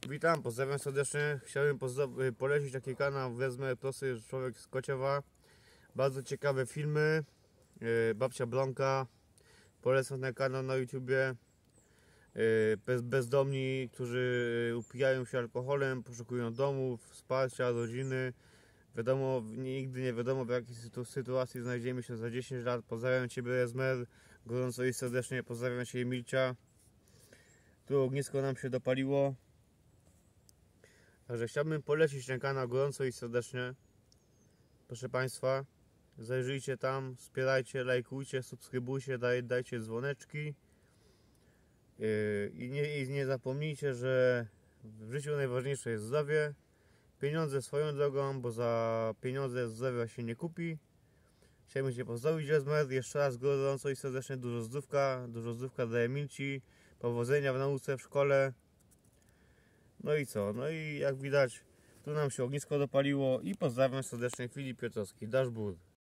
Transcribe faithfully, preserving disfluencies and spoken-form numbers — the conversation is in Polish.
Witam, pozdrawiam serdecznie. Chciałbym polecić taki kanał, wezmę prosty człowiek z Kociowa. Bardzo ciekawe filmy. Yy, babcia Blanka. Polecam ten kanał na YouTubie. Yy, bez, bezdomni, którzy upijają się alkoholem, poszukują domów, wsparcia, rodziny. Wiadomo, nigdy nie wiadomo, w jakiej sytuacji znajdziemy się za dziesięć lat. Pozdrawiam Ciebie, Esmer. Gorąco i serdecznie pozdrawiam Cię, Milcia. Tu ognisko nam się dopaliło. Także chciałbym polecić ten kanał gorąco i serdecznie. Proszę Państwa, zajrzyjcie tam, wspierajcie, lajkujcie, subskrybujcie, daj, dajcie dzwoneczki. Yy, I nie, I nie zapomnijcie, że w życiu najważniejsze jest zdrowie. Pieniądze swoją drogą, bo za pieniądze zdrowia się nie kupi. Chciałbym Cię pozdrowić, Esmer. Jeszcze raz gorąco i serdecznie dużo zdrówka, dużo zdrówka dla Emilci. Powodzenia w nauce, w szkole. No i co? No i jak widać, tu nam się ognisko dopaliło i pozdrawiam serdecznie, Filip Piotrowski, Dashboard.